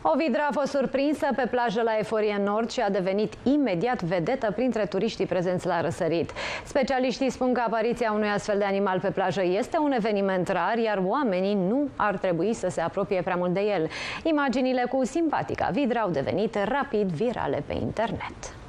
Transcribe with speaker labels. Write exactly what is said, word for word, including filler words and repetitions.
Speaker 1: O vidră a fost surprinsă pe plajă la Eforie Nord și a devenit imediat vedetă printre turiștii prezenți la răsărit. Specialiștii spun că apariția unui astfel de animal pe plajă este un eveniment rar, iar oamenii nu ar trebui să se apropie prea mult de el. Imaginile cu simpatica vidră au devenit rapid virale pe internet.